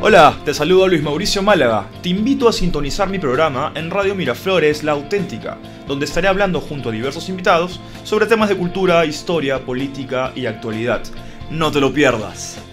Hola, te saludo Luis Mauricio Málaga. Te invito a sintonizar mi programa en Radio Miraflores La Auténtica, donde estaré hablando junto a diversos invitados sobre temas de cultura, historia, política y actualidad. No te lo pierdas.